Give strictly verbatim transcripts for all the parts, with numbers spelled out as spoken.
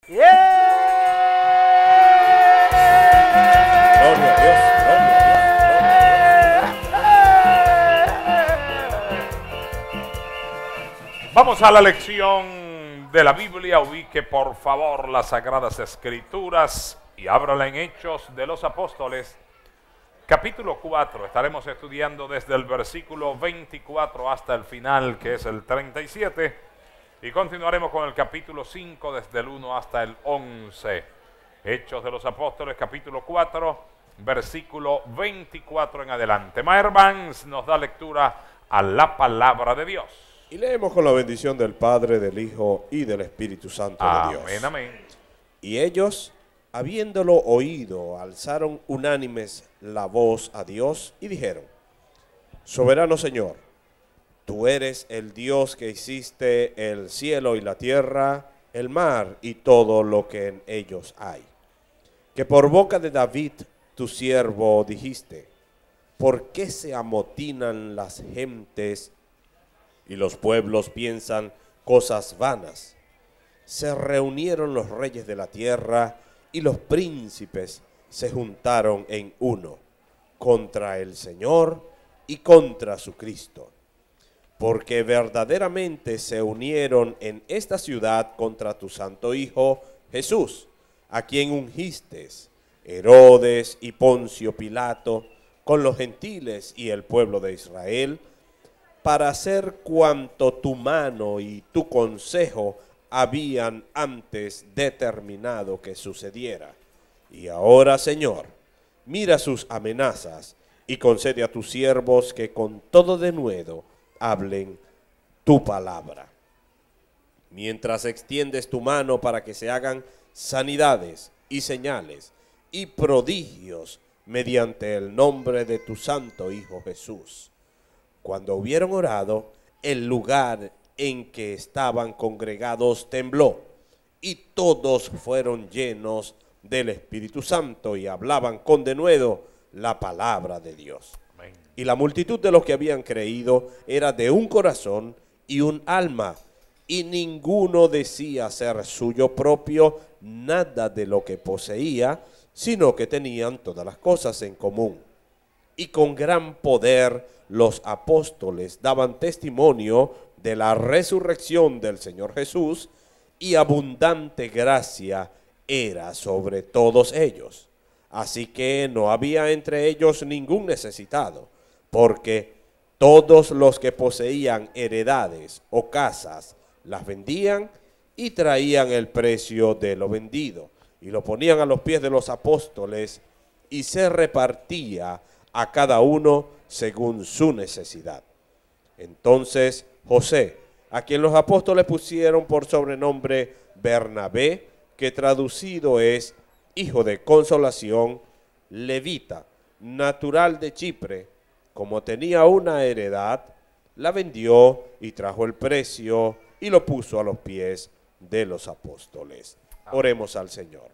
¡Yeah! Gloria a Dios, gloria a Dios, vamos a la lección de la Biblia. Ubique por favor las Sagradas Escrituras y ábrala en Hechos de los Apóstoles, capítulo cuatro. Estaremos estudiando desde el versículo veinticuatro hasta el final, que es el treinta y siete. Y continuaremos con el capítulo cinco desde el uno hasta el once. Hechos de los Apóstoles, capítulo cuatro, versículo veinticuatro en adelante. Maher Vance nos da lectura a la palabra de Dios. Y leemos con la bendición del Padre, del Hijo y del Espíritu Santo de Dios. Amén, amén. Y ellos, habiéndolo oído, alzaron unánimes la voz a Dios y dijeron: Soberano Señor, tú eres el Dios que hiciste el cielo y la tierra, el mar y todo lo que en ellos hay. Que por boca de David, tu siervo, dijiste: ¿por qué se amotinan las gentes y los pueblos piensan cosas vanas? Se reunieron los reyes de la tierra y los príncipes se juntaron en uno contra el Señor y contra su Cristo. Porque verdaderamente se unieron en esta ciudad contra tu santo Hijo Jesús, a quien ungiste, Herodes y Poncio Pilato, con los gentiles y el pueblo de Israel, para hacer cuanto tu mano y tu consejo habían antes determinado que sucediera. Y ahora, Señor, mira sus amenazas y concede a tus siervos que con todo denuedo hablen tu palabra. Mientras extiendes tu mano para que se hagan sanidades y señales y prodigios mediante el nombre de tu santo Hijo Jesús. Cuando hubieron orado, el lugar en que estaban congregados tembló, y todos fueron llenos del Espíritu Santo y hablaban con denuedo la palabra de Dios. Amén. Y la multitud de los que habían creído era de un corazón y un alma, y ninguno decía ser suyo propio nada de lo que poseía, sino que tenían todas las cosas en común. Y con gran poder los apóstoles daban testimonio de la resurrección del Señor Jesús, y abundante gracia era sobre todos ellos. Así que no había entre ellos ningún necesitado, porque todos los que poseían heredades o casas las vendían y traían el precio de lo vendido y lo ponían a los pies de los apóstoles, y se repartía a cada uno según su necesidad. Entonces José, a quien los apóstoles pusieron por sobrenombre Bernabé, que traducido es hijo de consolación, levita, natural de Chipre, como tenía una heredad, la vendió y trajo el precio y lo puso a los pies de los apóstoles. Oremos al Señor.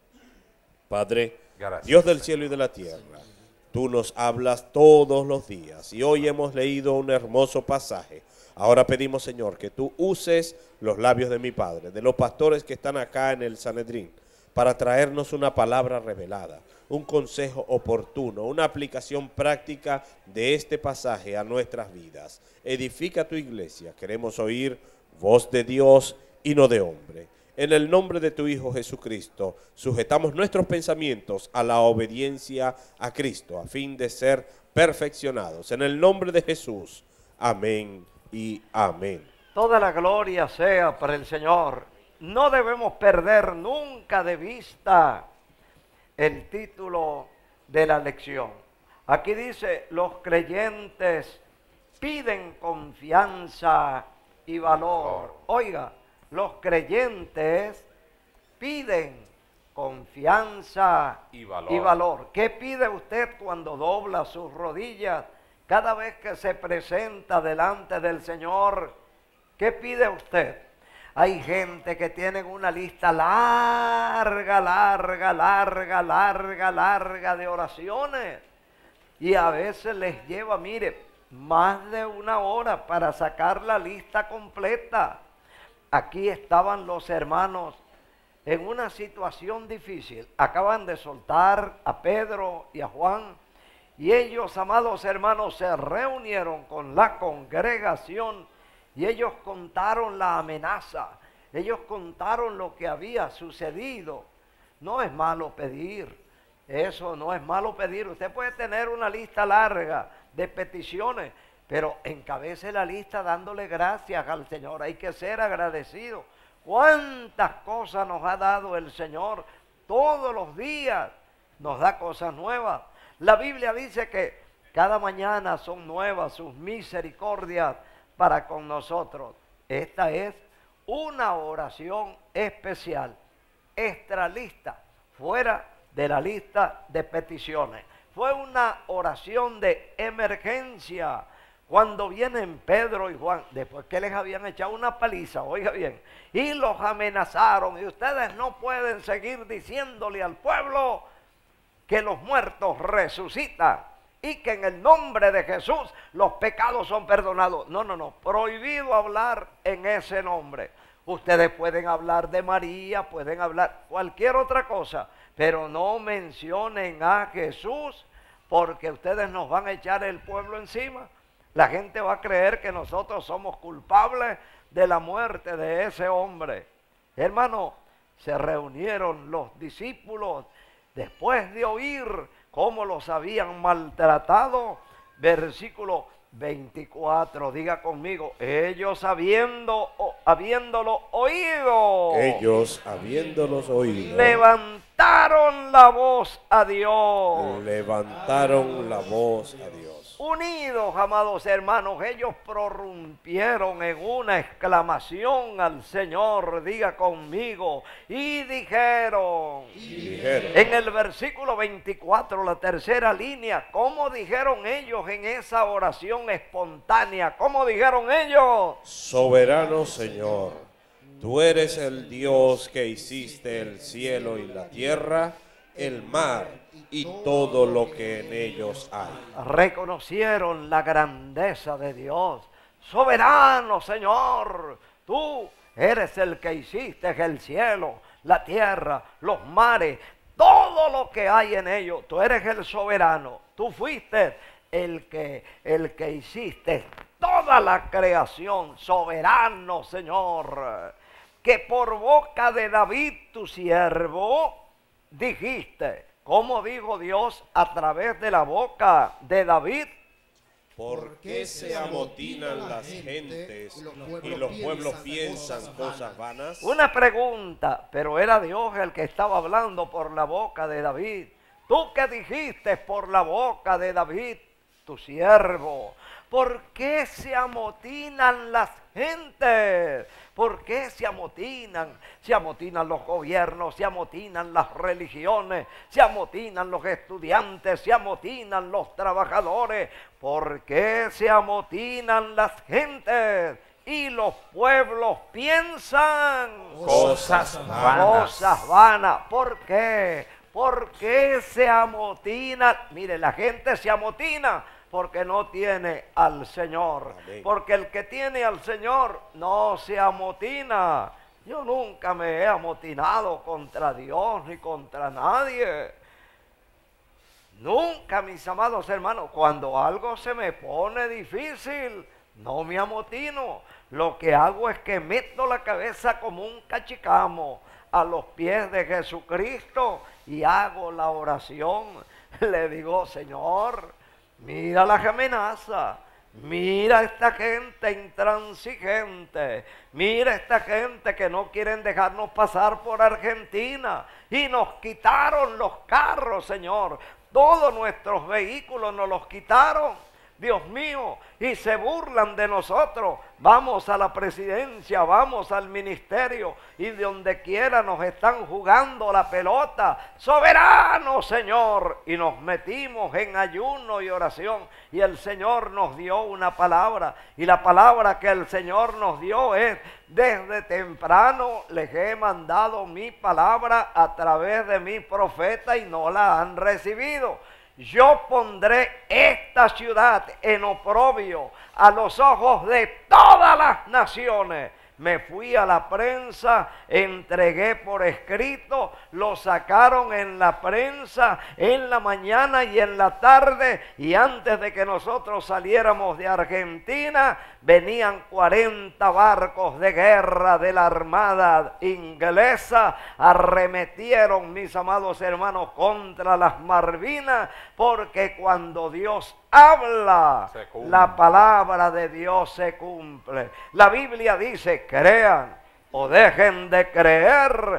Padre, gracias, Dios del cielo y de la tierra, tú nos hablas todos los días y hoy hemos leído un hermoso pasaje. Ahora pedimos, Señor, que tú uses los labios de mi Padre, de los pastores que están acá en el Sanedrín, para traernos una palabra revelada, un consejo oportuno, una aplicación práctica de este pasaje a nuestras vidas. Edifica tu iglesia, queremos oír voz de Dios y no de hombre. En el nombre de tu Hijo Jesucristo, sujetamos nuestros pensamientos a la obediencia a Cristo, a fin de ser perfeccionados. En el nombre de Jesús, amén y amén. Toda la gloria sea para el Señor. No debemos perder nunca de vista el título de la lección. Aquí dice: los creyentes piden confianza y valor. Oiga, los creyentes piden confianza y valor. y valor. ¿Qué pide usted cuando dobla sus rodillas? Cada vez que se presenta delante del Señor, ¿qué pide usted? Hay gente que tienen una lista larga, larga, larga, larga, larga de oraciones. Y a veces les lleva, mire, más de una hora para sacar la lista completa. Aquí estaban los hermanos en una situación difícil. Acaban de soltar a Pedro y a Juan, y ellos, amados hermanos, se reunieron con la congregación y ellos contaron la amenaza, ellos contaron lo que había sucedido. No es malo pedir, eso no es malo pedir. Usted puede tener una lista larga de peticiones, pero encabece la lista dándole gracias al Señor. Hay que ser agradecido. ¿Cuántas cosas nos ha dado el Señor? Todos los días nos da cosas nuevas. La Biblia dice que cada mañana son nuevas sus misericordias para con nosotros. Esta es una oración especial, extra lista, fuera de la lista de peticiones. Fue una oración de emergencia. Cuando vienen Pedro y Juan, después que les habían echado una paliza, oiga bien, y los amenazaron, y ustedes no pueden seguir diciéndole al pueblo que los muertos resucitan y que en el nombre de Jesús los pecados son perdonados. No, no, no, prohibido hablar en ese nombre. Ustedes pueden hablar de María, pueden hablar cualquier otra cosa, pero no mencionen a Jesús, porque ustedes nos van a echar el pueblo encima. La gente va a creer que nosotros somos culpables de la muerte de ese hombre. Hermano, se reunieron los discípulos después de oír cómo los habían maltratado. Versículo veinticuatro, diga conmigo, ellos habiendo, o, habiéndolo oído. Ellos habiéndolos oído. Levantaron la voz a Dios. Levantaron la voz a Dios. Unidos, amados hermanos, ellos prorrumpieron en una exclamación al Señor, diga conmigo, y dijeron, y dijeron, en el versículo veinticuatro, la tercera línea, ¿cómo dijeron ellos en esa oración espontánea? ¿Cómo dijeron ellos? Soberano Señor, tú eres el Dios que hiciste el cielo y la tierra, el mar y todo lo que en ellos hay. Reconocieron la grandeza de Dios. Soberano Señor, tú eres el que hiciste el cielo, la tierra, los mares, todo lo que hay en ellos. Tú eres el soberano. Tú fuiste el que, el que hiciste toda la creación. Soberano Señor, que por boca de David tu siervo dijiste. ¿Cómo dijo Dios a través de la boca de David? ¿Por qué se amotinan las gentes y los pueblos piensan cosas vanas? Una pregunta, pero era Dios el que estaba hablando por la boca de David. ¿Tú qué dijiste por la boca de David, tu siervo? ¿Por qué se amotinan las gentes? ¿Por qué se amotinan? Se amotinan los gobiernos, se amotinan las religiones, se amotinan los estudiantes, se amotinan los trabajadores. ¿Por qué se amotinan las gentes? Y los pueblos piensan cosas vanas. Cosas vanas. ¿Por qué? ¿Por qué se amotinan? Mire, la gente se amotina porque no tiene al Señor. Amén. Porque el que tiene al Señor no se amotina. Yo nunca me he amotinado contra Dios ni contra nadie. Nunca, mis amados hermanos. Cuando algo se me pone difícil, no me amotino. Lo que hago es que meto la cabeza como un cachicamo a los pies de Jesucristo y hago la oración. Le digo, Señor, mira las amenazas, mira esta gente intransigente, mira esta gente que no quieren dejarnos pasar por Argentina y nos quitaron los carros, Señor, todos nuestros vehículos nos los quitaron. Dios mío, y se burlan de nosotros. Vamos a la presidencia, vamos al ministerio y de donde quiera nos están jugando la pelota. Soberano Señor, y nos metimos en ayuno y oración y el Señor nos dio una palabra, y la palabra que el Señor nos dio es: desde temprano les he mandado mi palabra a través de mi profeta y no la han recibido. Yo pondré esta ciudad en oprobio a los ojos de todas las naciones, me fui a la prensa, entregué por escrito, lo sacaron en la prensa en la mañana y en la tarde, y antes de que nosotros saliéramos de Argentina, venían cuarenta barcos de guerra de la Armada inglesa, arremetieron, mis amados hermanos, contra las Malvinas, porque cuando Dios habla, la palabra de Dios se cumple. La Biblia dice, crean o dejen de creer,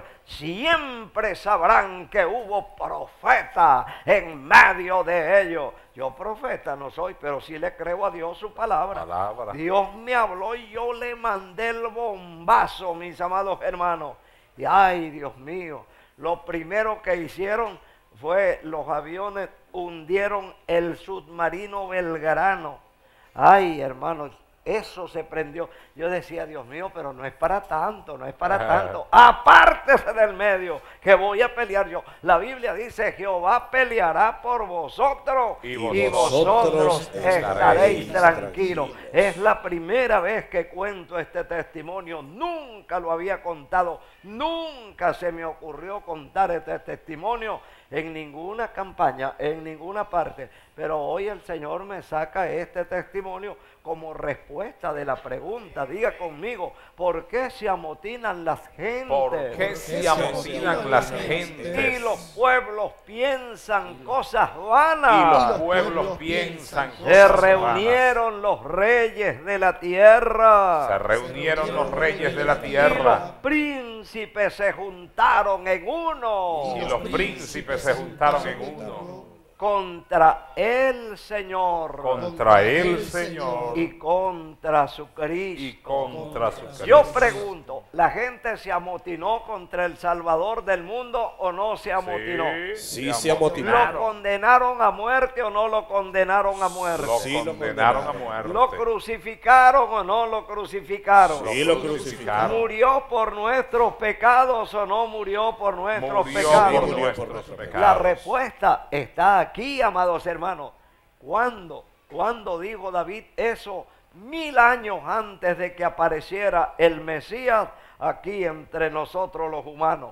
siempre sabrán que hubo profeta en medio de ellos. Yo profeta no soy, pero sí le creo a Dios su palabra. Palabra. Dios me habló y yo le mandé el bombazo, mis amados hermanos. Y ay, Dios mío, lo primero que hicieron fue los aviones hundieron el submarino Belgrano. Ay, hermanos, eso se prendió. Yo decía, Dios mío, pero no es para tanto, no es para tanto. Apártese del medio, que voy a pelear yo. La Biblia dice, Jehová peleará por vosotros y y vosotros, vosotros estaréis estaréis tranquilos. tranquilos. Es la primera vez que cuento este testimonio. Nunca lo había contado. Nunca se me ocurrió contar este testimonio en ninguna campaña, en ninguna parte. Pero hoy el Señor me saca este testimonio como respuesta de la pregunta. Diga conmigo, ¿por qué se amotinan las gentes? ¿Por qué se amotinan las gentes? Y los pueblos piensan cosas Y vanas. los pueblos piensan Se cosas vanas. reunieron los reyes de la tierra. Se reunieron los reyes de la Y los tierra. príncipes se juntaron en uno. Y los príncipes se juntaron en uno. Contra el Señor. Contra el Señor. Y contra su Y Cristo. contra su Cristo. Yo pregunto, ¿la gente se amotinó contra el Salvador del mundo o no se amotinó? Sí, se amotinó. ¿Lo condenaron a muerte o no lo condenaron a muerte? Lo Sí, lo condenaron a condenaron. muerte. ¿Lo crucificaron o no lo crucificaron? Sí, lo crucificaron. ¿Murió por nuestros pecados o no murió por nuestros Murió pecados? por Murió nuestros por nuestros pecados. La respuesta está aquí, amados hermanos. ¿Cuándo? ¿Cuándo dijo David eso? Mil años antes de que apareciera el Mesías aquí entre nosotros los humanos.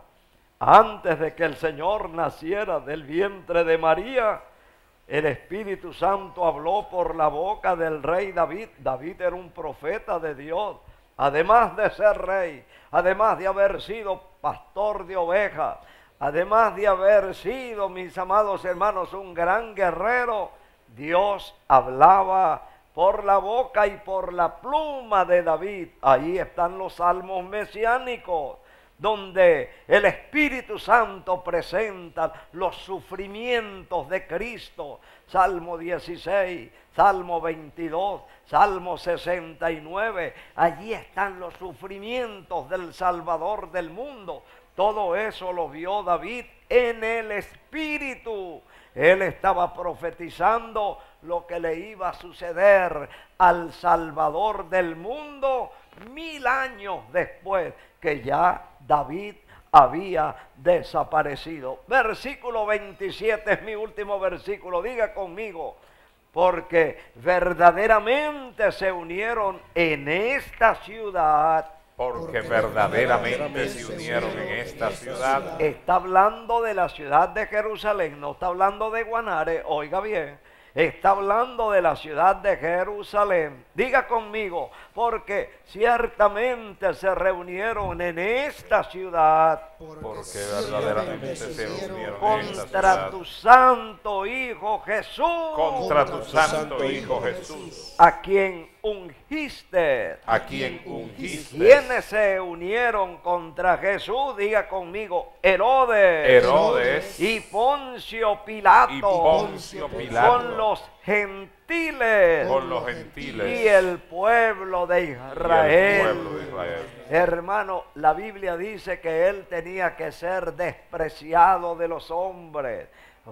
Antes de que el Señor naciera del vientre de María, el Espíritu Santo habló por la boca del rey David. David era un profeta de Dios. Además de ser rey, además de haber sido pastor de ovejas, además de haber sido, mis amados hermanos, un gran guerrero, Dios hablaba por la boca y por la pluma de David. Ahí están los salmos mesiánicos, donde el Espíritu Santo presenta los sufrimientos de Cristo. Salmo dieciséis, Salmo veintidós, Salmo sesenta y nueve. Allí están los sufrimientos del Salvador del mundo. Todo eso lo vio David en el Espíritu. Él estaba profetizando lo que le iba a suceder al Salvador del mundo mil años después que ya David había desaparecido. Versículo veintisiete es mi último versículo. Diga conmigo, porque verdaderamente se unieron en esta ciudad. Porque verdaderamente se unieron en esta ciudad. Está hablando de la ciudad de Jerusalén, no está hablando de Guanare, oiga bien. Está hablando de la ciudad de Jerusalén. Diga conmigo, porque ciertamente se reunieron en esta ciudad Porque verdaderamente se unieron en esta contra ciudad. tu santo Hijo Jesús, Contra tu santo Hijo Jesús, a quien ungiste. a quien ungiste. ¿Quiénes se unieron contra Jesús? Diga conmigo, Herodes, Herodes y Poncio Pilato, y Poncio Pilato, con los gentiles, con los gentiles y el pueblo de y el Israel. pueblo de Israel. Hermano, la Biblia dice que él tenía que ser despreciado de los hombres,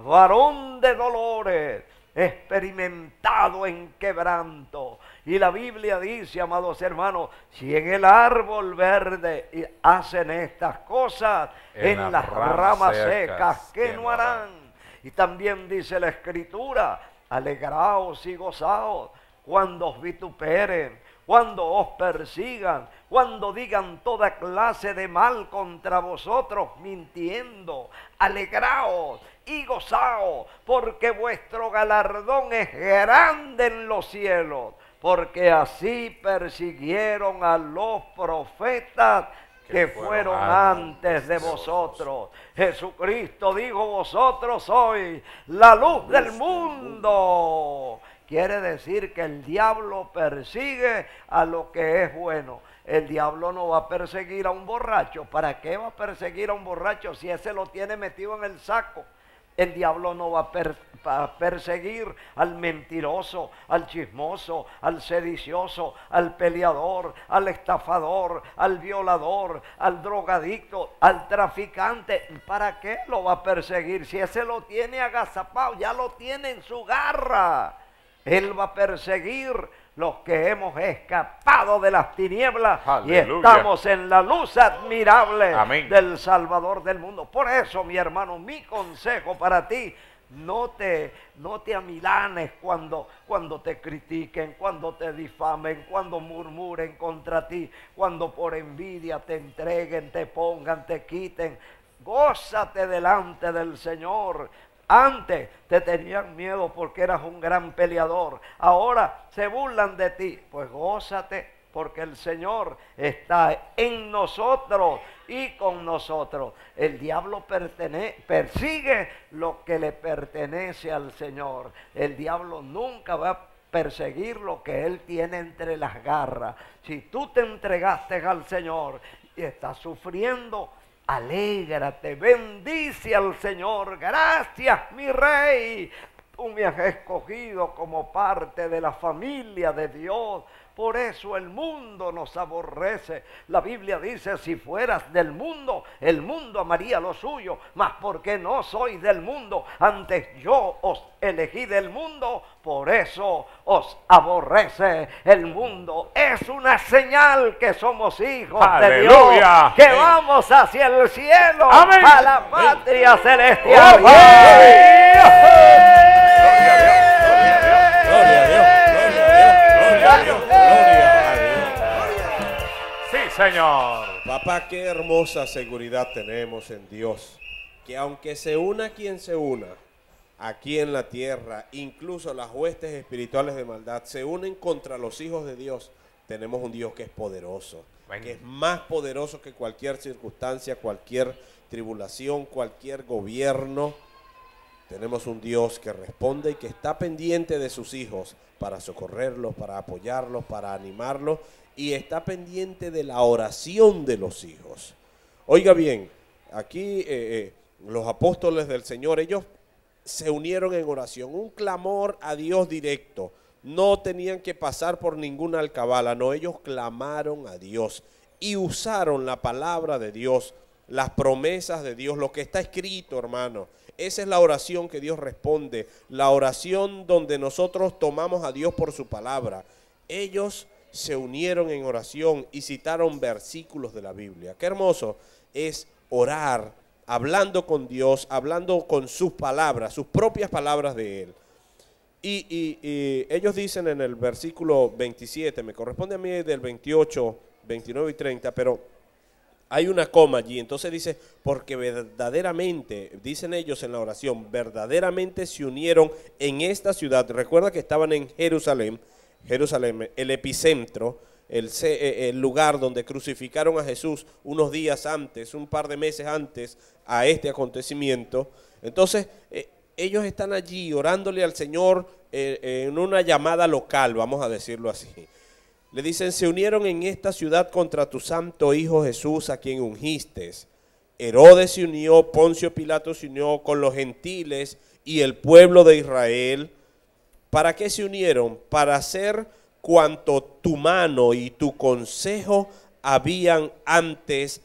varón de dolores, experimentado en quebranto. Y la Biblia dice, amados hermanos, si en el árbol verde hacen estas cosas, en, En las ramas secas, ¿qué ¿qué no no harán? Y también dice la Escritura, alegraos y gozaos cuando os vituperen, cuando os persigan, cuando digan toda clase de mal contra vosotros, mintiendo, alegraos y gozaos, porque vuestro galardón es grande en los cielos, porque así persiguieron a los profetas que fueron antes de vosotros. Jesucristo dijo, vosotros sois la luz del mundo. Quiere decir que el diablo persigue a lo que es bueno. El diablo no va a perseguir a un borracho. ¿Para qué va a perseguir a un borracho si ese lo tiene metido en el saco? El diablo no va a, per, a perseguir al mentiroso, al chismoso, al sedicioso, al peleador, al estafador, al violador, al drogadicto, al traficante. ¿Para qué lo va a perseguir? Si ese lo tiene agazapado, ya lo tiene en su garra. Él va a perseguir los que hemos escapado de las tinieblas. Aleluya. Y estamos en la luz admirable. Amén. Del Salvador del mundo. Por eso, mi hermano, mi consejo para ti, no te, no te amilanes cuando, cuando te critiquen, cuando te difamen, cuando murmuren contra ti, cuando por envidia te entreguen, te pongan, te quiten. Gózate delante del Señor. Antes te tenían miedo porque eras un gran peleador. Ahora se burlan de ti. Pues gózate porque el Señor está en nosotros y con nosotros. El diablo persigue lo que le pertenece al Señor. El diablo nunca va a perseguir lo que Él tiene entre las garras. Si tú te entregaste al Señor y estás sufriendo, alégrate, bendice al Señor. Gracias, mi Rey. Tú me has escogido como parte de la familia de Dios. Por eso el mundo nos aborrece. La Biblia dice, si fueras del mundo, el mundo amaría lo suyo. Mas porque no soy del mundo, antes yo os elegí del mundo, por eso os aborrece el mundo. Es una señal que somos hijos ¡Aleluya! De Dios, que vamos hacia el cielo, ¡Amén! A la patria ¡Amén! Celestial. ¡Oh, Señor. Papá, qué hermosa seguridad tenemos en Dios, que aunque se una quien se una, aquí en la tierra, incluso las huestes espirituales de maldad se unen contra los hijos de Dios, tenemos un Dios que es poderoso, bueno. que es más poderoso que cualquier circunstancia, cualquier tribulación, cualquier gobierno. Tenemos un Dios que responde y que está pendiente de sus hijos para socorrerlos, para apoyarlos, para animarlos, y está pendiente de la oración de los hijos. Oiga bien, aquí eh, eh, los apóstoles del Señor, ellos se unieron en oración, un clamor a Dios directo. No tenían que pasar por ninguna alcabala, no, ellos clamaron a Dios y usaron la palabra de Dios, las promesas de Dios, lo que está escrito, hermano. Esa es la oración que Dios responde, la oración donde nosotros tomamos a Dios por su palabra. Ellos se unieron en oración y citaron versículos de la Biblia. Qué hermoso es orar, hablando con Dios, hablando con sus palabras, sus propias palabras de Él. Y, y, y ellos dicen en el versículo veintisiete, me corresponde a mí del veintiocho, veintinueve y treinta, pero hay una coma allí, entonces dice, porque verdaderamente, dicen ellos en la oración, verdaderamente se unieron en esta ciudad. Recuerda que estaban en Jerusalén, Jerusalén, el epicentro, el, el lugar donde crucificaron a Jesús unos días antes, un par de meses antes a este acontecimiento. Entonces, eh, ellos están allí orándole al Señor eh, en una llamada local, vamos a decirlo así. Le dicen, se unieron en esta ciudad contra tu santo Hijo Jesús, a quien ungiste. Herodes se unió, Poncio Pilato se unió con los gentiles y el pueblo de Israel. ¿Para qué se unieron? Para hacer cuanto tu mano y tu consejo habían antes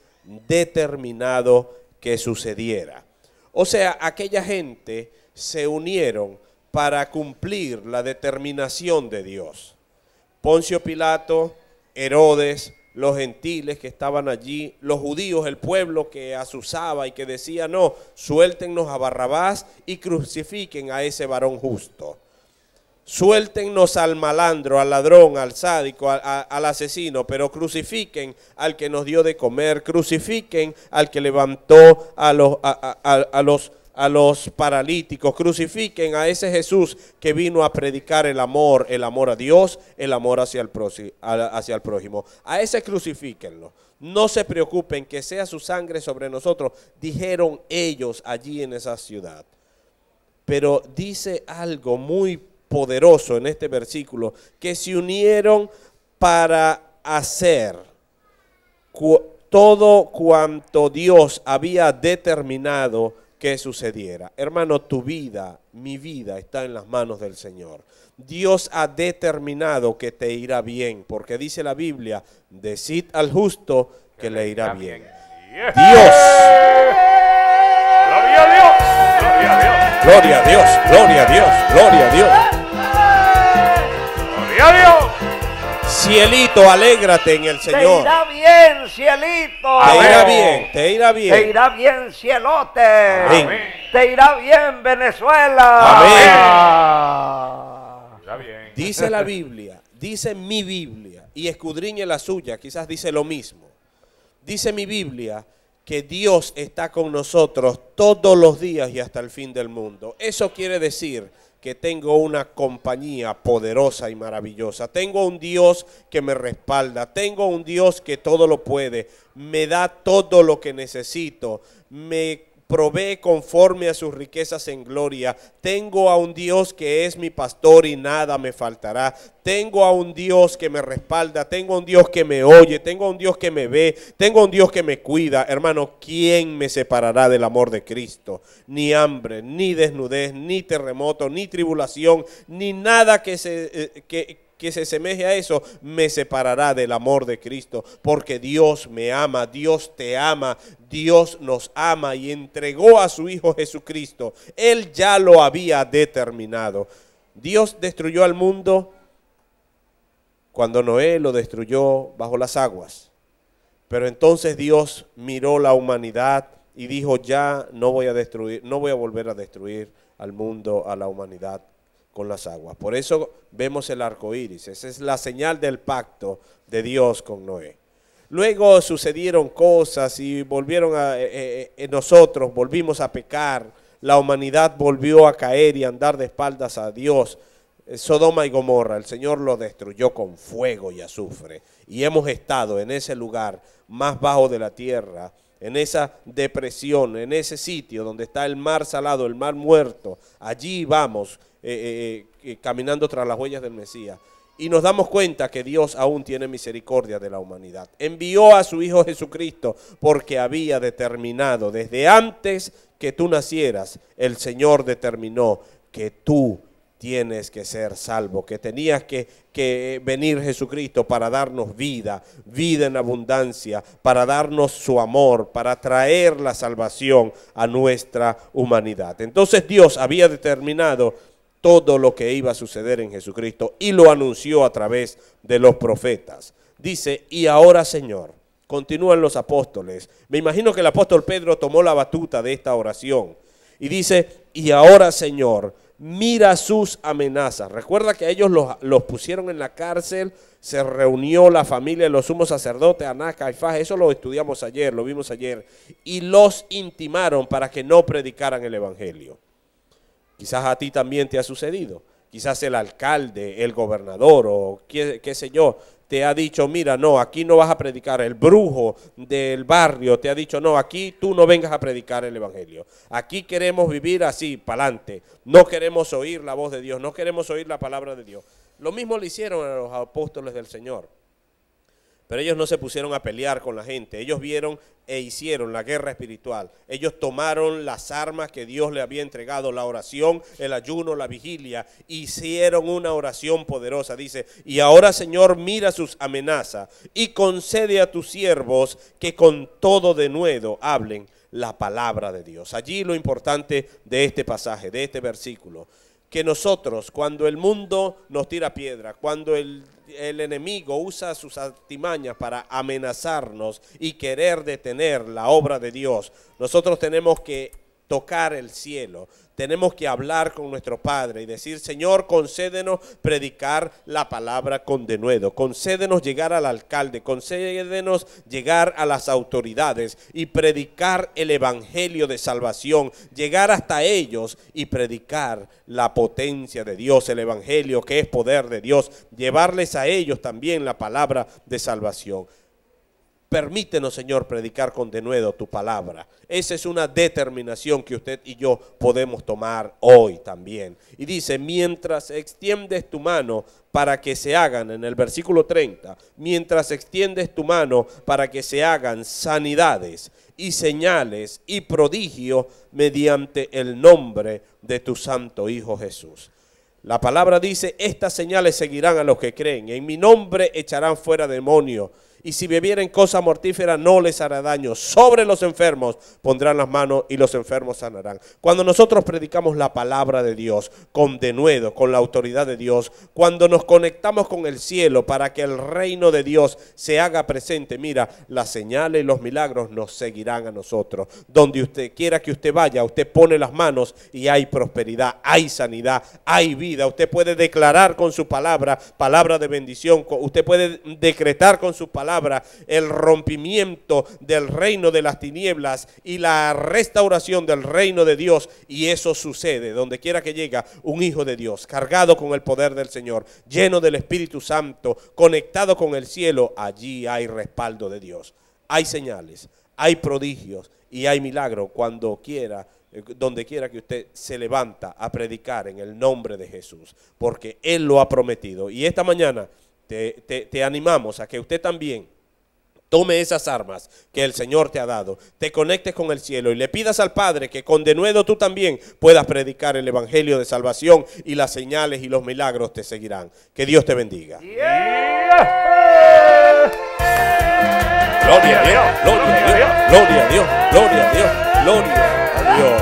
determinado que sucediera. O sea, aquella gente se unieron para cumplir la determinación de Dios. Poncio Pilato, Herodes, los gentiles que estaban allí, los judíos, el pueblo que azuzaba y que decía, no, suéltennos a Barrabás y crucifiquen a ese varón justo. Suéltennos al malandro, al ladrón, al sádico, a, a, al asesino, pero crucifiquen al que nos dio de comer, crucifiquen al que levantó a los, a, a, a los, a los paralíticos, crucifiquen a ese Jesús que vino a predicar el amor, el amor a Dios, el amor hacia el, próximo, hacia el prójimo. A ese crucifíquenlo. No se preocupen, que sea su sangre sobre nosotros, dijeron ellos allí en esa ciudad. Pero dice algo muy poderoso en este versículo, que se unieron para hacer cu todo cuanto Dios había determinado que sucediera. Hermano, tu vida, mi vida está en las manos del Señor. Dios ha determinado que te irá bien, porque dice la Biblia, decid al justo que, que le irá bien. bien. Dios. Gloria a Dios. Gloria a Dios. Gloria a Dios. Gloria a Dios. Gloria a Dios. Gloria a Dios. Cielito, alégrate en el Señor. Te irá bien, cielito. Te irá bien, te irá bien. Te irá bien, cielote. Amén. Te irá bien, Venezuela. Amén. Irá bien. Dice la Biblia, dice mi Biblia, y escudriñe la suya, quizás dice lo mismo. Dice mi Biblia que Dios está con nosotros todos los días y hasta el fin del mundo. Eso quiere decir que tengo una compañía poderosa y maravillosa. Tengo un Dios que me respalda. Tengo un Dios que todo lo puede. Me da todo lo que necesito. Me provee conforme a sus riquezas en gloria. Tengo a un Dios que es mi pastor y nada me faltará. Tengo a un Dios que me respalda. Tengo a un Dios que me oye. Tengo a un Dios que me ve. Tengo a un Dios que me cuida. Hermano, ¿quién me separará del amor de Cristo? Ni hambre, ni desnudez, ni terremoto, ni tribulación, ni nada que se... Eh, que, que se semeje a eso, me separará del amor de Cristo, porque Dios me ama, Dios te ama, Dios nos ama y entregó a su Hijo Jesucristo. Él ya lo había determinado. Dios destruyó al mundo cuando Noé lo destruyó bajo las aguas, pero entonces Dios miró la humanidad y dijo, ya no voy a destruir, no voy a volver a destruir al mundo, a la humanidad con las aguas. Por eso vemos el arco iris. Esa es la señal del pacto de Dios con Noé. Luego sucedieron cosas y volvieron a eh, eh, nosotros volvimos a pecar. La humanidad volvió a caer y andar de espaldas a Dios. Eh, Sodoma y Gomorra, el Señor lo destruyó con fuego y azufre. Y hemos estado en ese lugar más bajo de la tierra, en esa depresión, en ese sitio donde está el mar salado, el mar muerto. Allí vamos Eh, eh, eh, caminando tras las huellas del Mesías, y nos damos cuenta que Dios aún tiene misericordia de la humanidad. Envió a su Hijo Jesucristo porque había determinado, desde antes que tú nacieras, el Señor determinó que tú tienes que ser salvo, que tenías que, que venir Jesucristo para darnos vida, vida en abundancia, para darnos su amor, para traer la salvación a nuestra humanidad. Entonces Dios había determinado todo lo que iba a suceder en Jesucristo y lo anunció a través de los profetas. Dice, y ahora Señor, continúan los apóstoles. Me imagino que el apóstol Pedro tomó la batuta de esta oración y dice, y ahora Señor, mira sus amenazas. Recuerda que ellos los, los pusieron en la cárcel, se reunió la familia de los sumos sacerdotes, Anás, Caifás, eso lo estudiamos ayer, lo vimos ayer, y los intimaron para que no predicaran el evangelio. Quizás a ti también te ha sucedido. Quizás el alcalde, el gobernador o qué, qué sé yo, te ha dicho, mira, no, aquí no vas a predicar. El brujo del barrio te ha dicho, no, aquí tú no vengas a predicar el evangelio. Aquí queremos vivir así, para adelante. No queremos oír la voz de Dios, no queremos oír la palabra de Dios. Lo mismo le hicieron a los apóstoles del Señor. Pero ellos no se pusieron a pelear con la gente. Ellos vieron e hicieron la guerra espiritual. Ellos tomaron las armas que Dios le había entregado, la oración, el ayuno, la vigilia. Hicieron una oración poderosa. Dice, y ahora Señor, mira sus amenazas y concede a tus siervos que con todo denuedo hablen la palabra de Dios. Allí lo importante de este pasaje, de este versículo, que nosotros, cuando el mundo nos tira piedra, cuando el, el enemigo usa sus artimañas para amenazarnos y querer detener la obra de Dios, nosotros tenemos que tocar el cielo. Tenemos que hablar con nuestro Padre y decir: Señor, concédenos predicar la palabra con denuedo, concédenos llegar al alcalde, concédenos llegar a las autoridades y predicar el evangelio de salvación, llegar hasta ellos y predicar la potencia de Dios, el evangelio que es poder de Dios, llevarles a ellos también la palabra de salvación. Permítenos, Señor, predicar con denuedo tu palabra. Esa es una determinación que usted y yo podemos tomar hoy también. Y dice: mientras extiendes tu mano para que se hagan, en el versículo treinta, mientras extiendes tu mano para que se hagan sanidades y señales y prodigios mediante el nombre de tu santo Hijo Jesús. La palabra dice: estas señales seguirán a los que creen, en mi nombre echarán fuera demonios, y si bebieren cosa mortífera no les hará daño. Sobre los enfermos pondrán las manos y los enfermos sanarán. Cuando nosotros predicamos la palabra de Dios con denuedo, con la autoridad de Dios, cuando nos conectamos con el cielo para que el reino de Dios se haga presente, mira, las señales y los milagros nos seguirán a nosotros. Donde usted quiera que usted vaya, usted pone las manos y hay prosperidad, hay sanidad, hay vida. Usted puede declarar con su palabra, palabra de bendición. Usted puede decretar con su palabra el rompimiento del reino de las tinieblas y la restauración del reino de Dios, y eso sucede donde quiera que llega un hijo de Dios cargado con el poder del Señor, lleno del Espíritu Santo, conectado con el cielo. Allí hay respaldo de Dios, hay señales, hay prodigios y hay milagros cuando quiera, donde quiera que usted se levanta a predicar en el nombre de Jesús, porque Él lo ha prometido. Y esta mañana Te, te, te animamos a que usted también tome esas armas que el Señor te ha dado, te conectes con el cielo y le pidas al Padre que con denuedo tú también puedas predicar el evangelio de salvación, y las señales y los milagros te seguirán. Que Dios te bendiga. Yeah. Gloria a Dios, gloria a Dios, gloria a Dios, gloria a Dios, gloria a Dios.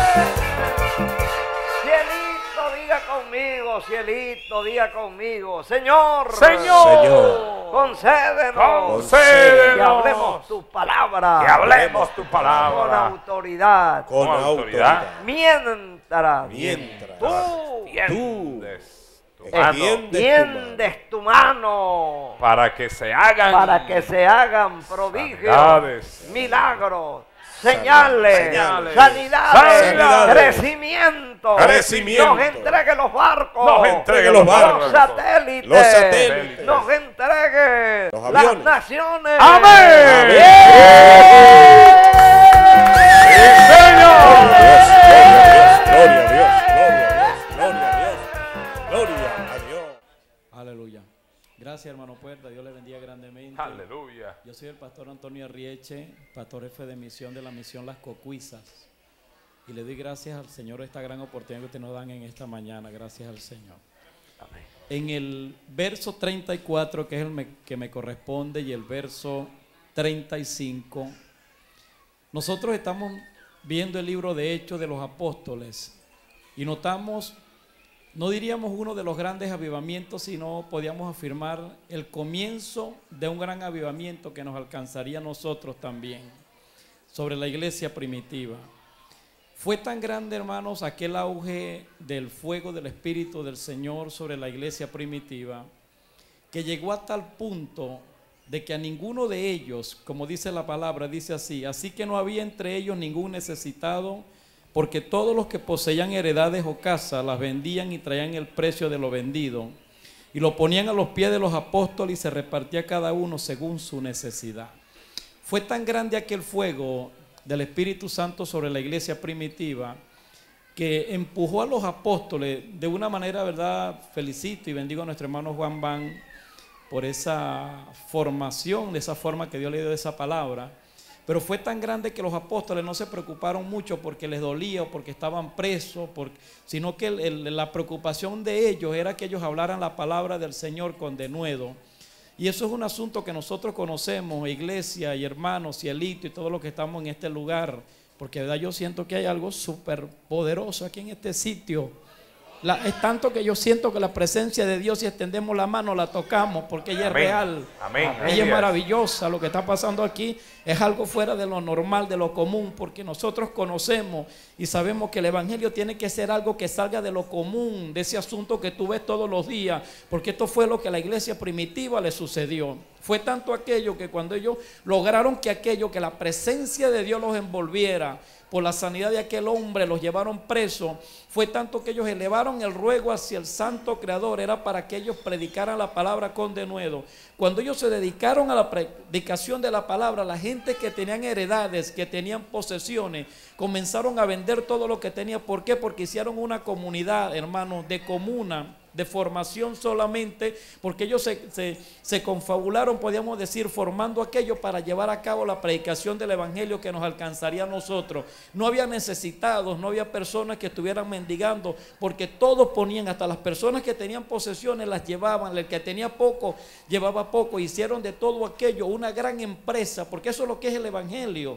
Cielito, diga conmigo: Señor, Señor, Señor, concédenos, concédenos que hablemos tu palabra, que hablemos tu con palabra autoridad, con con autoridad, autoridad, mientras, mientras tú tiendes tu tú mano tiendes tu mano para que se hagan para que se hagan prodigios, sanidades, milagros, señales, Señales. sanidades, Sanidades. crecimiento, Crecimiento. nos entregue los barcos, Nos entregue los barcos. los satélites, Los satélites. nos entregue Los las aviones. naciones. ¡Amén! ¡Sí, Señor! Gloria a Dios, gloria a Dios, gloria a Dios, gloria a Dios. Aleluya. Gracias, hermano Puerta. Dios le bendiga grandemente. Aleluya. Yo soy el pastor Antonio Arrieche, pastor jefe de misión de la misión Las Cocuizas. Y le doy gracias al Señor por esta gran oportunidad que ustedes nos dan en esta mañana. Gracias al Señor. Amén. En el verso treinta y cuatro, que es el me, que me corresponde, y el verso treinta y cinco, nosotros estamos viendo el libro de Hechos de los Apóstoles y notamos, no diríamos uno de los grandes avivamientos, sino podíamos afirmar el comienzo de un gran avivamiento que nos alcanzaría a nosotros también, sobre la iglesia primitiva. Fue tan grande, hermanos, aquel auge del fuego del Espíritu del Señor sobre la iglesia primitiva, que llegó a tal punto de que a ninguno de ellos, como dice la palabra, dice así: así que no había entre ellos ningún necesitado, porque todos los que poseían heredades o casas las vendían y traían el precio de lo vendido y lo ponían a los pies de los apóstoles y se repartía cada uno según su necesidad. Fue tan grande aquel fuego del Espíritu Santo sobre la iglesia primitiva que empujó a los apóstoles de una manera, verdad, felicito y bendigo a nuestro hermano Juan Van por esa formación, de esa forma que Dios le dio de esa palabra. Pero fue tan grande que los apóstoles no se preocuparon mucho porque les dolía o porque estaban presos, porque, sino que el, el, la preocupación de ellos era que ellos hablaran la palabra del Señor con denuedo. Y eso es un asunto que nosotros conocemos, iglesia y hermanos, Cielito y todos los que estamos en este lugar, porque de verdad yo siento que hay algo súper poderoso aquí en este sitio. La, es tanto que yo siento que la presencia de Dios, si extendemos la mano, la tocamos, porque ella Amén. es real. Amén. Ella es Yes. maravillosa. Lo que está pasando aquí es algo fuera de lo normal, de lo común, porque nosotros conocemos y sabemos que el evangelio tiene que ser algo que salga de lo común, de ese asunto que tú ves todos los días, porque esto fue lo que a la iglesia primitiva le sucedió. Fue tanto aquello que cuando ellos lograron que aquello, que la presencia de Dios los envolviera, por la sanidad de aquel hombre, los llevaron presos. Fue tanto que ellos elevaron el ruego hacia el santo creador, era para que ellos predicaran la palabra con denuedo. Cuando ellos se dedicaron a la predicación de la palabra, la gente que tenían heredades, que tenían posesiones, comenzaron a vender todo lo que tenían. ¿Por qué? Porque hicieron una comunidad, hermanos, de comuna, de formación solamente, porque ellos se, se, se confabularon, podríamos decir, formando aquello para llevar a cabo la predicación del evangelio que nos alcanzaría a nosotros. No había necesitados, no había personas que estuvieran mendigando, porque todos ponían, hasta las personas que tenían posesiones las llevaban, el que tenía poco llevaba poco. Hicieron de todo aquello una gran empresa, porque eso es lo que es el evangelio.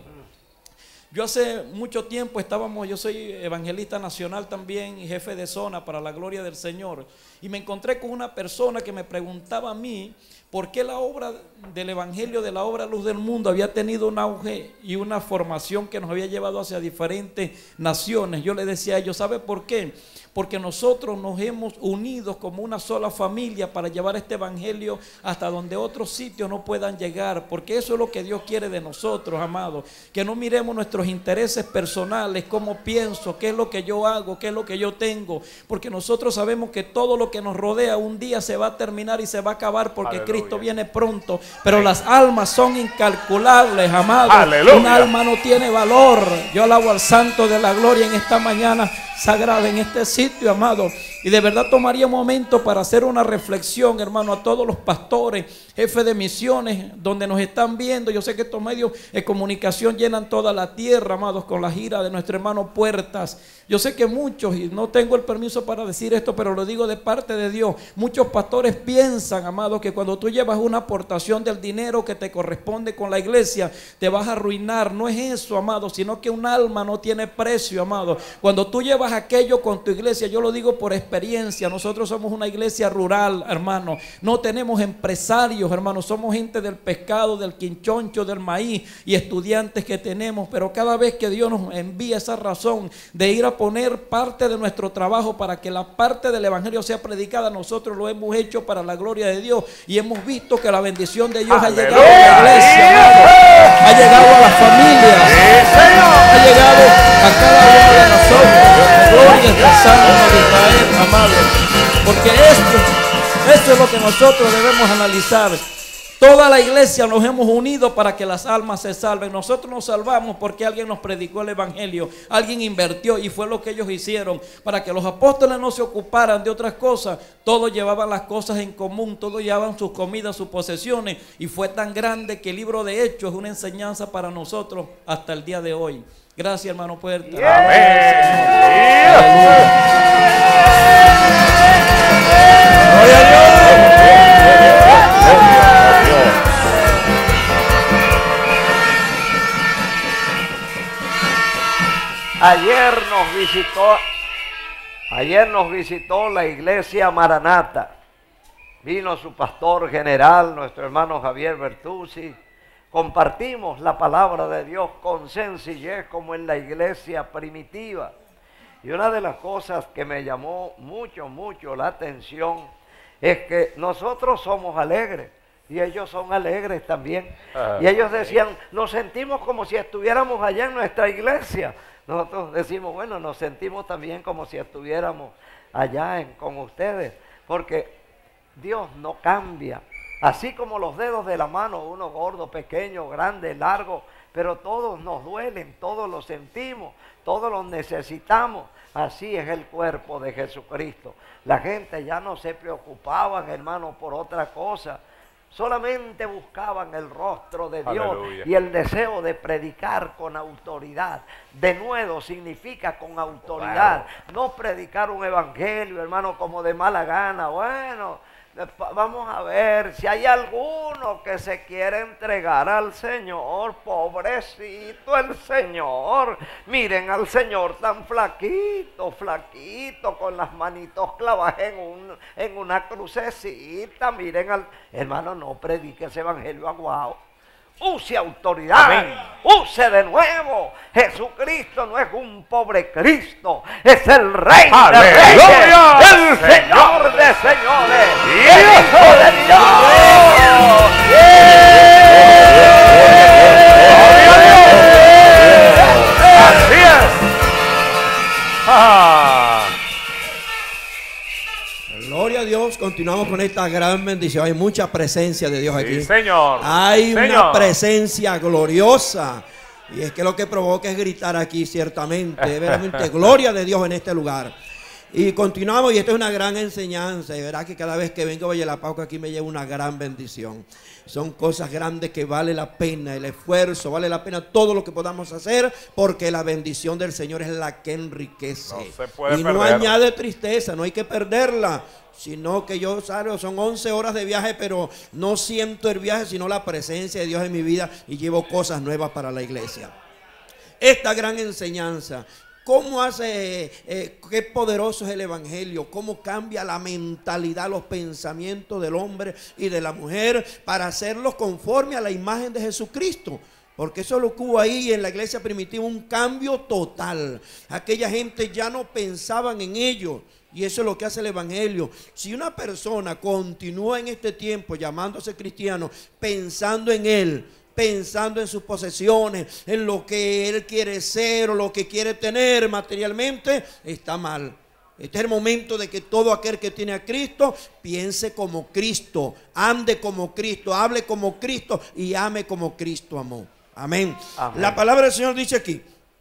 Yo hace mucho tiempo estábamos, yo soy evangelista nacional también y jefe de zona para la gloria del Señor, y me encontré con una persona que me preguntaba a mí por qué la obra del evangelio, de la obra Luz del Mundo, había tenido un auge y una formación que nos había llevado hacia diferentes naciones. Yo le decía a ellos, ¿sabe por qué? Porque nosotros nos hemos unido como una sola familia para llevar este evangelio hasta donde otros sitios no puedan llegar, porque eso es lo que Dios quiere de nosotros, amados, que no miremos nuestros intereses personales, cómo pienso, qué es lo que yo hago, qué es lo que yo tengo, porque nosotros sabemos que todo lo que nos rodea un día se va a terminar y se va a acabar, porque Aleluya. Cristo viene pronto, pero las almas son incalculables, amados. Aleluya. Un alma no tiene valor. Yo alabo al Santo de la Gloria en esta mañana sagrada, en este sitio, amado. Y de verdad tomaría un momento para hacer una reflexión, hermano, a todos los pastores, jefes de misiones, donde nos están viendo. Yo sé que estos medios de comunicación llenan toda la tierra, amados, con la gira de nuestro hermano Puertas. Yo sé que muchos, y no tengo el permiso para decir esto, pero lo digo de parte de Dios, muchos pastores piensan, amados, que cuando tú llevas una aportación del dinero que te corresponde con la iglesia, te vas a arruinar. No es eso, amado, sino que un alma no tiene precio, amado. Cuando tú llevas aquello con tu iglesia, yo lo digo por experiencia, nosotros somos una iglesia rural, hermano, no tenemos empresarios, hermano, somos gente del pescado, del quinchoncho, del maíz y estudiantes que tenemos, pero cada vez que Dios nos envía esa razón de ir a poner parte de nuestro trabajo para que la parte del evangelio sea predicada, nosotros lo hemos hecho para la gloria de Dios y hemos visto que la bendición de Dios ¡Aleluya! ha llegado a la iglesia, amado, ha llegado a las familias, ha llegado a cada uno de nosotros. Gloria al Santo de Israel, amado, porque esto, esto es lo que nosotros debemos analizar. Toda la iglesia nos hemos unido para que las almas se salven. Nosotros nos salvamos porque alguien nos predicó el evangelio, alguien invirtió, y fue lo que ellos hicieron. Para que los apóstoles no se ocuparan de otras cosas, todos llevaban las cosas en común, todos llevaban sus comidas, sus posesiones, y fue tan grande que el libro de Hechos es una enseñanza para nosotros hasta el día de hoy. Gracias, hermano Puerta. Yeah. Gloria a Dios. Ayer nos visitó, ayer nos visitó la iglesia Maranata. Vino su pastor general, nuestro hermano Javier Bertuzzi. Compartimos la palabra de Dios con sencillez como en la iglesia primitiva. Y una de las cosas que me llamó mucho, mucho la atención es que nosotros somos alegres y ellos son alegres también. Ah, y ellos decían, nos sentimos como si estuviéramos allá en nuestra iglesia. Nosotros decimos, bueno, nos sentimos también como si estuviéramos allá en, con ustedes, porque Dios no cambia. Así como los dedos de la mano, uno gordo, pequeño, grande, largo, pero todos nos duelen, todos los sentimos, todos los necesitamos. Así es el cuerpo de Jesucristo. La gente ya no se preocupaban, hermano, por otra cosa. Solamente buscaban el rostro de Dios. Aleluya. Y el deseo de predicar con autoridad. De nuevo significa con autoridad. Claro. No predicar un evangelio, hermano, como de mala gana. Bueno, Vamos a ver si hay alguno que se quiere entregar al Señor. Pobrecito el Señor. Miren al Señor tan flaquito, flaquito, con las manitos clavadas en, un, en una crucecita. Miren al... Hermano, no predique ese evangelio aguado. Use autoridad, amén. Use de nuevo. Jesucristo no es un pobre Cristo, es el Rey de Reyes, el Señor de señores, y el Hijo de Dios. Así es. Ah. Gloria a Dios, continuamos con esta gran bendición. Hay mucha presencia de Dios aquí. Sí, Señor. Hay Señor. una presencia gloriosa. Y es que lo que provoca es gritar aquí, ciertamente. Verdaderamente, gloria de Dios en este lugar. Y continuamos, y esta es una gran enseñanza. Y verá que cada vez que vengo a Valle de la Pauca aquí me lleva una gran bendición. Son cosas grandes que vale la pena, el esfuerzo, vale la pena todo lo que podamos hacer, porque la bendición del Señor es la que enriquece. No se puede y no perder. añade tristeza, no hay que perderla. Sino que yo, ¿sabes? Son once horas de viaje, pero no siento el viaje, sino la presencia de Dios en mi vida, y llevo cosas nuevas para la iglesia. Esta gran enseñanza, cómo hace, eh, qué poderoso es el evangelio, cómo cambia la mentalidad, los pensamientos del hombre y de la mujer para hacerlos conforme a la imagen de Jesucristo. Porque eso es lo que hubo ahí en la iglesia primitiva, un cambio total. Aquella gente ya no pensaban en ellos. Y eso es lo que hace el evangelio. Si una persona continúa en este tiempo llamándose cristiano, pensando en él, pensando en sus posesiones, en lo que él quiere ser o lo que quiere tener materialmente, está mal. Este es el momento de que todo aquel que tiene a Cristo piense como Cristo, ande como Cristo, hable como Cristo y ame como Cristo amó. Amén. Amén. La palabra del Señor dice aquí,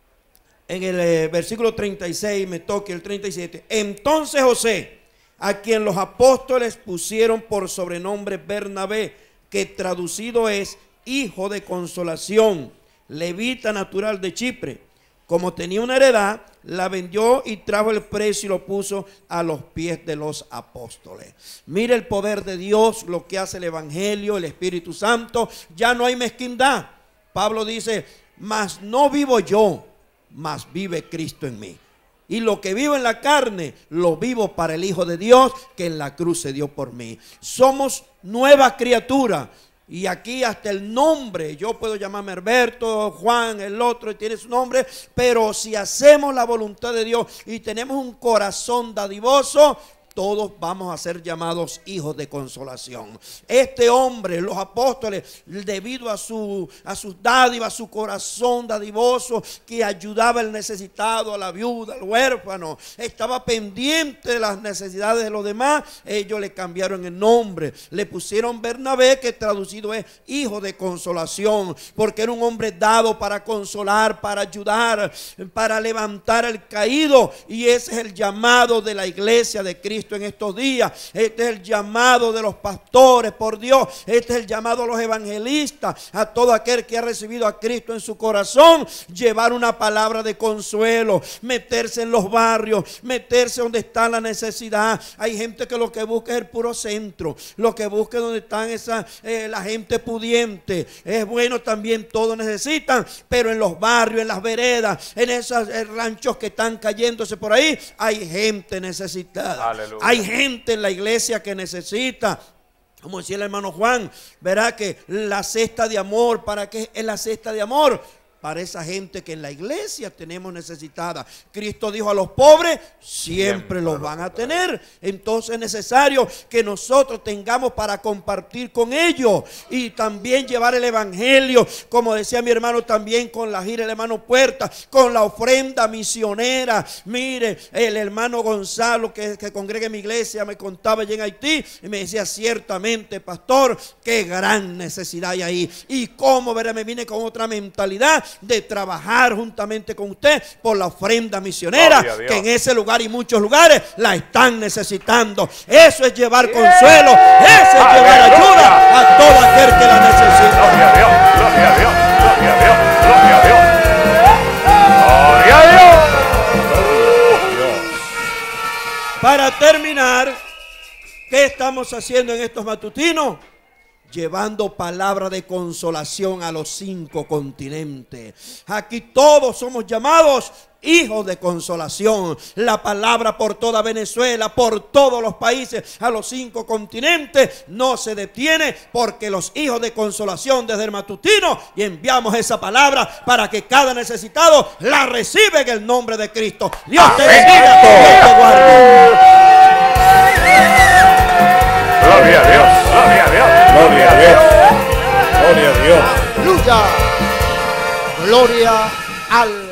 en el eh, versículo treinta y seis, me toque el treinta y siete. Entonces José, a quien los apóstoles pusieron por sobrenombre Bernabé, que traducido es hijo de consolación, levita natural de Chipre, como tenía una heredad, la vendió y trajo el precio y lo puso a los pies de los apóstoles. Mire el poder de Dios, lo que hace el evangelio, el Espíritu Santo. Ya no hay mezquindad. Pablo dice, mas no vivo yo, mas vive Cristo en mí. Y lo que vivo en la carne, lo vivo para el Hijo de Dios, que en la cruz se dio por mí. Somos nuevas criaturas. Y aquí hasta el nombre, yo puedo llamarme Alberto, Juan, el otro tiene su nombre, pero si hacemos la voluntad de Dios y tenemos un corazón dadivoso, todos vamos a ser llamados hijos de consolación. Este hombre, los apóstoles, debido a su a sus dádivas, a su corazón dadivoso, que ayudaba al necesitado, a la viuda, al huérfano, estaba pendiente de las necesidades de los demás, ellos le cambiaron el nombre, le pusieron Bernabé, que traducido es hijo de consolación, porque era un hombre dado para consolar, para ayudar, para levantar al caído, y ese es el llamado de la iglesia de Cristo en estos días. Este es el llamado de los pastores, por Dios. Este es el llamado a los evangelistas, a todo aquel que ha recibido a Cristo en su corazón, llevar una palabra de consuelo, meterse en los barrios, meterse donde está la necesidad. Hay gente que lo que busca es el puro centro, lo que busca es donde están esa, eh, la gente pudiente. Es bueno también, todos necesitan, pero en los barrios, en las veredas, en esos eh, ranchos que están cayéndose por ahí, hay gente necesitada. Aleluya. Hay gente en la iglesia que necesita, como decía el hermano Juan, verá que la cesta de amor, ¿para qué es la cesta de amor? Para esa gente que en la iglesia tenemos necesitada. Cristo dijo a los pobres, siempre, siempre los van a tener. Entonces es necesario que nosotros tengamos para compartir con ellos y también llevar el evangelio, como decía mi hermano también con la gira, el hermano Puerta, con la ofrenda misionera. Mire, el hermano Gonzalo que, que congrega en mi iglesia me contaba allí en Haití y me decía, ciertamente pastor, qué gran necesidad hay ahí. Y cómo, verá, me vine con otra mentalidad de trabajar juntamente con usted por la ofrenda misionera, que en ese lugar y muchos lugares la están necesitando. Eso es llevar consuelo, eso es llevar ayuda a todo aquel que la necesita. Gloria a Dios, gloria a Dios, gloria a Dios, gloria a Dios, gloria a Dios. Para terminar, ¿Qué estamos haciendo en estos matutinos? Llevando palabra de consolación a los cinco continentes. Aquí todos somos llamados hijos de consolación. La palabra por toda Venezuela, por todos los países, a los cinco continentes, no se detiene, porque los hijos de consolación desde el matutino y enviamos esa palabra para que cada necesitado la reciba en el nombre de Cristo. Dios te bendiga, Dios te guarde. Gloria a Dios, gloria a Dios, gloria a Dios, Gloria a Dios. Aleluya. Gloria al